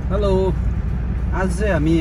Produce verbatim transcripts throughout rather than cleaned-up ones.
Hello आज चाहिँ हामी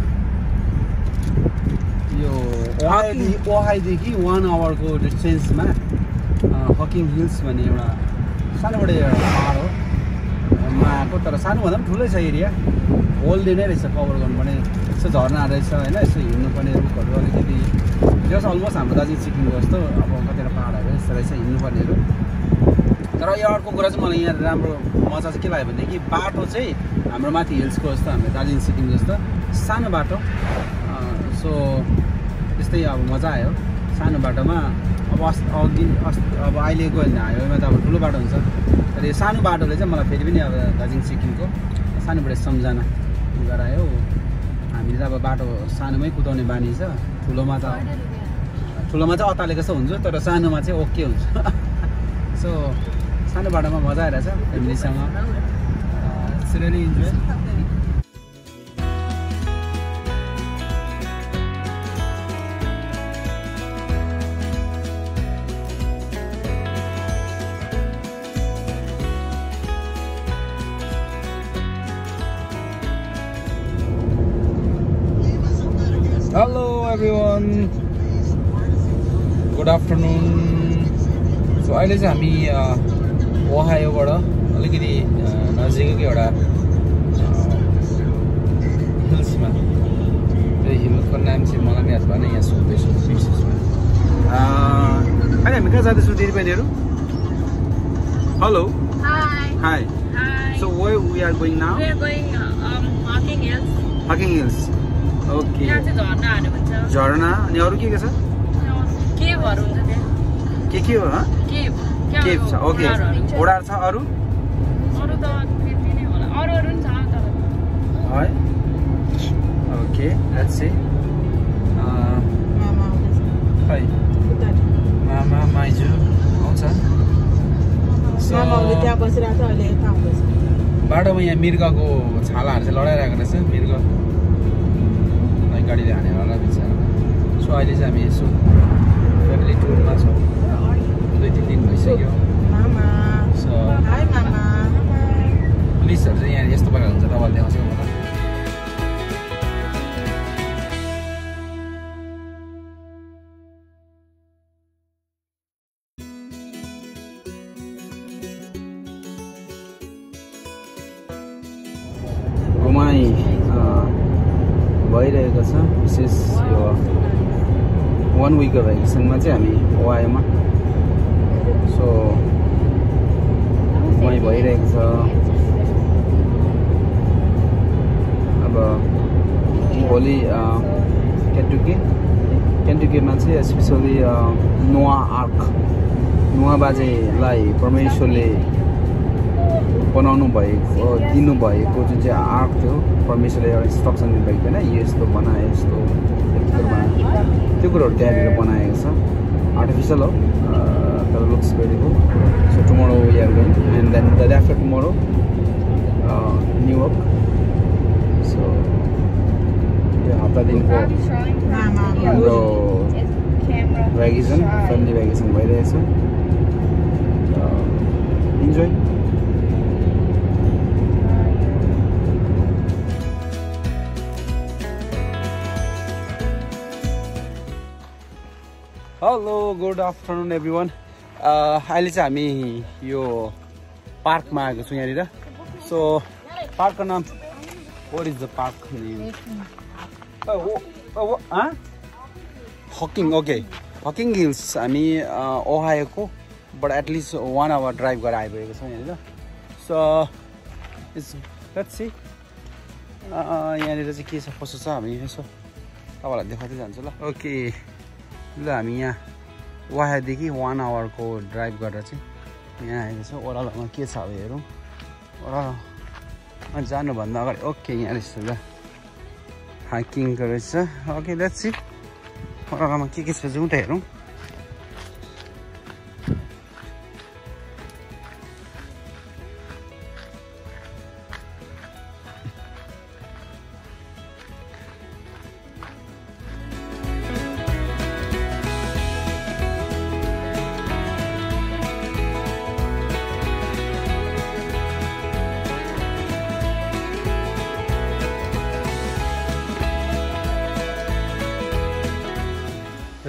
यो ओहाईदेखि वान आवरको डिस्टेन्समा हकिङ हिल्स भन्ने एउटा सानोबडे पहाड हो मा आएको तर सानोभन्दा पनि ठुलै छ एरिया होल डे नै रहेछ कभर गर्नुपर्ने यसो झर्ना रहेछ होइन यसो हिँड्नुपर्ने रुखहरू अलिकति जस अलमोस्ट हाम्रो दार्जिलिङ सिक्किमको जस्तो अब कतिवटा पहाडहरू यस्तो रहेछ हिँड्नुपर्नेहरू तर यो अर्को कुरा चाहिँ मलाई यहाँ राम्रो मजा चाहिँ के लाग्यो भनेदेखि बाटो चाहिँ हाम्रो माथि हिल्सको जस्तो हाम्रो दार्जिलिङ सिक्किम जस्तो सानो बाटो सो त्यस्तै अब मजा आयो सानो बाटोमा अब अस् अघि अस् अब अहिले गयो भने हाइवेमा त अब ठुलो बाटो हुन्छ तर यो सानो बाटोले चाहिँ मलाई फेरि पनि अब दार्जिलिङ सिक्किमको सानोबाट सम्झना गरायो हामीले त अब बाटो सानोमै कुदाउने बानी छ ठुलोमा त ठुलोमा चाहिँ अतालेको जस्तो हुन्छ तर सानोमा चाहिँ ओके हुन्छ सो सानो बाटोमा मजा आइरहेछ फ्यामिलीसँग it's really enjoy Hello everyone, good afternoon. So अहिले चाहिँ हामी ओहायोबाट अलिकति नजिकैको एउटा हिल्समा त्यो हिलको नाम चाहिँ मलाई पनि याद भएन यहाँ सोध्दैछु बिर्सेछु अहिले हामी कहाँ जाँदैछौँ दिदीबहिनीहरू hello Hi. Hi. Hi. So where we are going now? We are going um Hocking Hills. Hocking Hills. Okay. यहाँ चाहिँ झर्नाहरू हुन्छ झरना अनि अरू के के छ केभहरू हुन्छ त्यहाँ के के हो केभ केभ छ ओके घोडाहरू छ अरू अरू त त्यति नै होला अरू अरू पनि छ तर है ओके लेट्स सी मामा खै मामा माइजू आउँछ मामाले त्यहाँ बसिरहेको छ अहिले यता आउँदैछ बाटोमा यहाँ मृगको छालाहरू चाहिँ लडाइरहेको रहेछ मृग गाडीले हानेर होला बिचरा सो अहिले चाहिँ हामी यसो फ्यामिली टुरमा छौँ दुई तिन दिन भइसक्यो सो पुलिसहरू चाहिँ यहाँ यस्तो प्रकार हुन्छ तपाईँले देखाउँछ मलाई घुमाइ भइरहेको छ विशेष यो वान विकको भ्याकेसनमा चाहिँ हामी ओहायोमा सो घुमाइ भइरहेको छ अब भोलि केन्टुकी केन्टुकीमा चाहिँ स्पेसली नोआ आर्क नोआ बाजेलाई परमेश्वरले बनाउनु भएको दिनुभएको जुन चाहिँ आर्क थियो परमेश्वरले एउटा इन्स्ट्रक्सन दिनुभएको थिएन यो यस्तो बनायो यस्तो यस्तो बनायो त्यो कुरोहरू त्यहाँनिर बनाएको छ आर्टिफिसियल हो तर looks very good so tomorrow we are going and then the day after tomorrow New York so यो हप्ता दिनको हाम्रो भ्याकेसन फ्यामिली भ्याकेसन भइरहेछ enjoy hello good afternoon everyone अहिले चाहिँ हामी यो पार्कमा आएको छौँ यहाँनिर सो पार्कको नाम what is the park Hocking okay Hocking Hills हामी ओहायोको but at least one hour drive गरेर आइपुगेको छौँ यहाँनिर सो इट्स लेट्स सी यहाँनिर चाहिँ के छ कसो छ हामी यसो तपाईँलाई देखाउँदै जान्छु ल ओके ल हामी यहाँ ओहायोदेखि वान आवरको ड्राइभ गरेर चाहिँ यहाँ आएको छौँ ओह्रालोमा के छ अब हेरौँ ओह्रालोमा जानुभन्दा अगाडि ओके यहाँ रहेछ ल हाइकिङको रहेछ ओके लेट्स सी ओह्रालोमा के के छ जाउँ त हेरौँ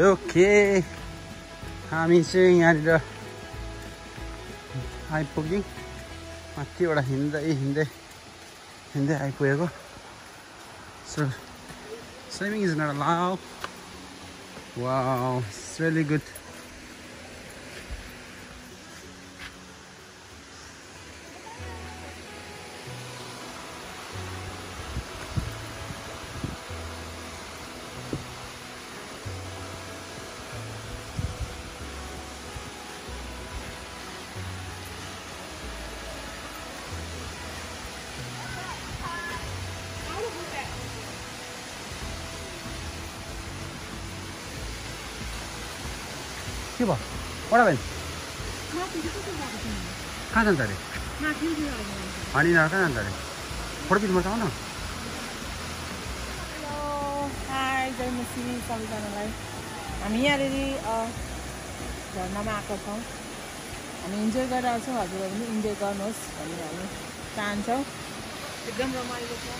ओके हामी चाहिँ यहाँनिर आइपुग्यौँ माथिबाट हिँड्दै हिँड्दै हिँड्दै आइपुगेको so swimming is not allowed wow it's really good के भयो बडा बहिनी कहाँ जान्छ अरे अनि कहाँ जान्छ अरे फोटो खिच्नु पर्छ न हाई जय मसी सबैजनालाई हामी यहाँनिर झर्नामा आएको छौँ हामी इन्जोय गरिरहेको छौँ हजुरहरू पनि इन्जोय गर्नुहोस् भनेर हामी चाहन्छौँ एकदम रमाइलो छ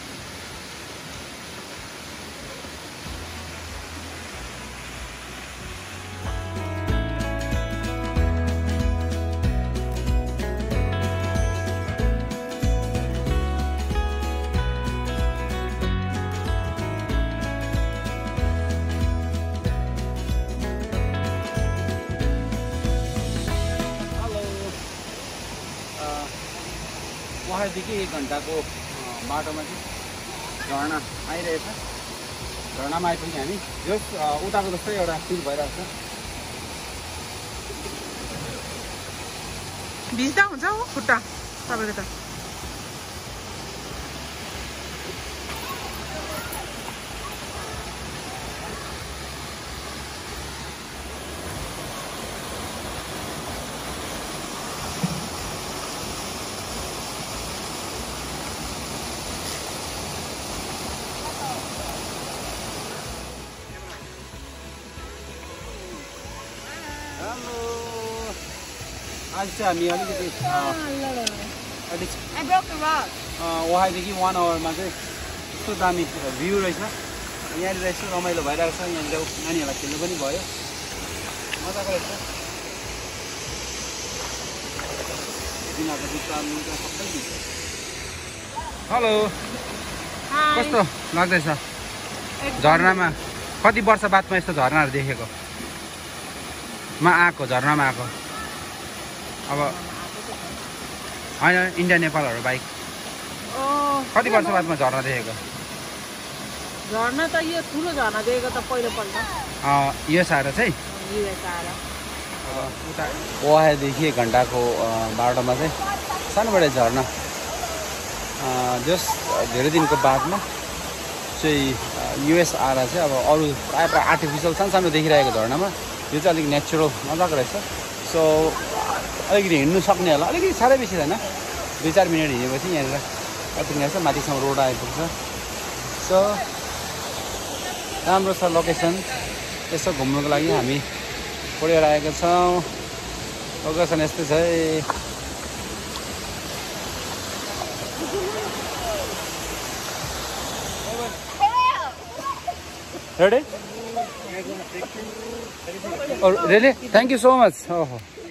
उहाँदेखि एक घन्टाको बाटोमा चाहिँ झर्ना आइरहेछ झर्नामा आइपुग्यौँ हामी जस उताको जस्तै एउटा फिल भइरहेको छ भिज्दा हुन्छ हो खुट्टा तपाईँको त आज चाहिँ हामी अलिकति अलिक उहाँदेखि वान आवरमा चाहिँ यस्तो दामी भ्यू रहेछ यहाँनिर यस्तो रमाइलो भइरहेको छ यहाँनिर नानीहरूलाई खेल्नु पनि भयो मजाको रहेछ तिनीहरूको जुत्ता लुगा सबै हेलो कस्तो लाग्दैछ झरनामा कति वर्ष बादमा यस्तो झरनाहरू देखेको मा आएको झरनामा आएको अब होइन इन्डिया नेपालहरू बाइक कति वर्ष बादमा झर्ना देखेको झर्ना त यो ठुलो झर्ना देखेको त पहिलोपल्ट युएस आएर चाहिँ युएस आएर उता ओहादेखि एक घन्टाको बाटोमा चाहिँ सानोबडे झर्ना जस धेरै दिनको बादमा चाहिँ युएस आएर चाहिँ अब अरू प्रायः प्रायः आर्टिफिसियल सानो सानो देखिरहेको झर्नामा यो चाहिँ अलिक नेचुरल मजाको रहेछ सो अलिकति हिँड्नु सक्ने होला अलिकति साह्रै बेसी छैन दुई चार मिनट हिँडेपछि यहाँनिर आइपुग्ने रहेछ माथिसम्म रोड आइपुग्छ सो राम्रो छ लोकेसन यसो घुम्नुको लागि हामी पढेर आएका छौँ लोकेसन यस्तै छ है ready? Oh, really? Thank you so much. Oh.